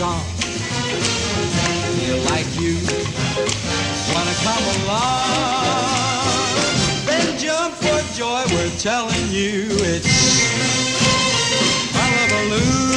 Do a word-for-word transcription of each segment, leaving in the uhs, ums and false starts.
song. Feel like you wanna come along, then jump for joy, we're telling you it's Hullabaloo.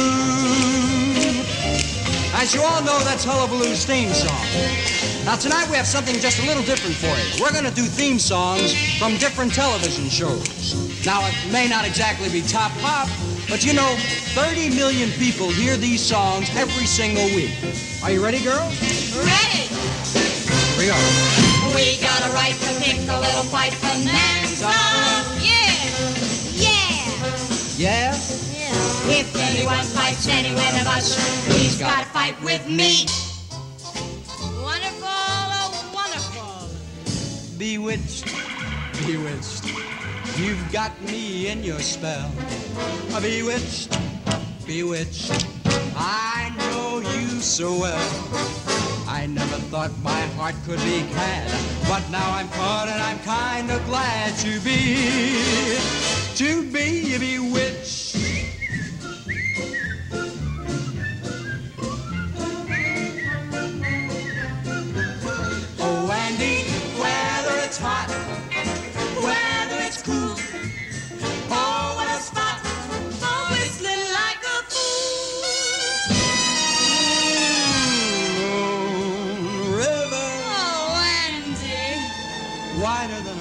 As you all know, that's Hullabaloo's theme song. Now tonight we have something just a little different for you. We're gonna do theme songs from different television shows. Now it may not exactly be top pop, but you know, thirty million people hear these songs every single week. Are you ready, girls? Ready! Here we go. We got a right to pick a little fight from Nancy. Yeah! Yeah! Yeah? Yeah. If anyone fights any one of us, he's got to fight with me. Wonderful, oh wonderful. Bewitched, bewitched. You've got me in your spell. Bewitched, bewitched. I know you so well. I never thought my heart could be cad, but now I'm caught and I'm kind of glad to be, to be bewitched. Oh, Andy, whether it's hot, whether it's cool, oh, what a spot for whistling like a fool. Moon river, Oh, Andy. wider than a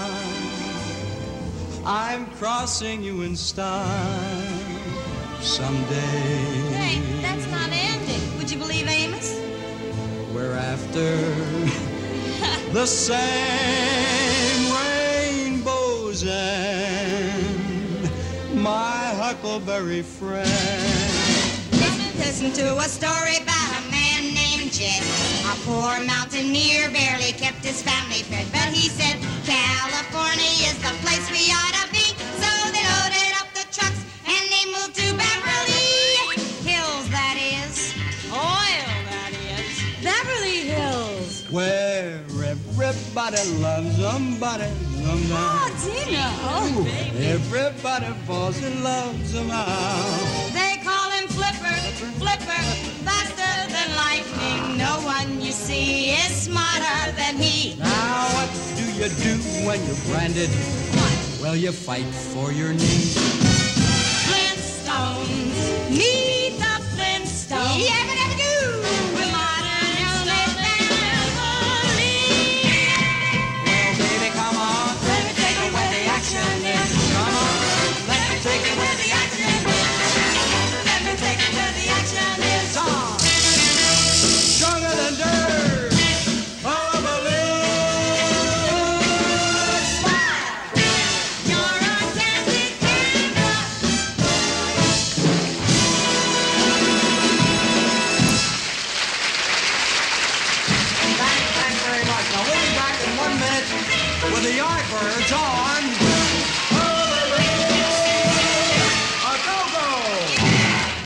mile. I'm crossing you in style someday. Hey, that's not Andy. Would you believe Amos? We're after the same rainbows and my huckleberry friend. Listen, listen to a story about a man named Jed. A poor mountaineer barely kept his family fed, but he said, California is the place we ought to be. So they loaded up the trucks and they moved to Beverly Hills, that is. Oil, that is. Beverly Hills. Where everybody loves somebody sometime. Dino. Everybody falls in love somehow. They call him Flipper, Flipper, faster than lightning. No one you see is smarter than he. Now what do you do when you're branded? What? Well, you fight for your needs. Flintstones, meet the Flintstones. Yeah, but never do. We're modern only family. Well, baby, come on. Let me take it where the action is. Come on. Let me take it where the action is. Let me take it where the action is. Song. Stronger than dirt. Hullabaloo. Smile. You're a candid camera. Thanks, thanks very much. Now we'll be back in one minute with the Yardbirds on